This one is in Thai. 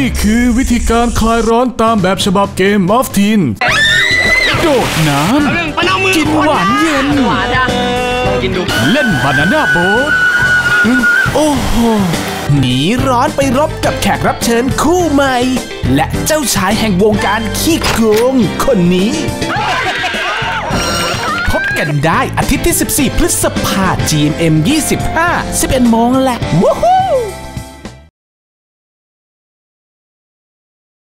คือวิธีการคลายร้อนตามแบบฉบับเกม of Teen โดดน้ำกินหวานเย็นกินดูเล่นบานาน่าโบ๊ทโอ้โหหนีร้อนไปรบกับแขกรับเชิญคู่ใหม่และเจ้าชายแห่งวงการขี้โกงคนนี้พบกันได้อาทิตย์ที่14 พฤษภาคม GMM 25 11 โมงแหละวู้ฮู้